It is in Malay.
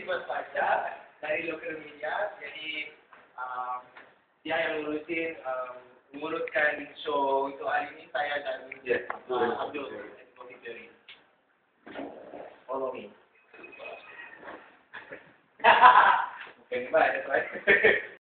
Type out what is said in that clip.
Dimas Fajar dari Local Media. Jadi dia yang menguruskan show untuk hari ini, saya dan Abdul dari Follow me. Okay, bye. That's right.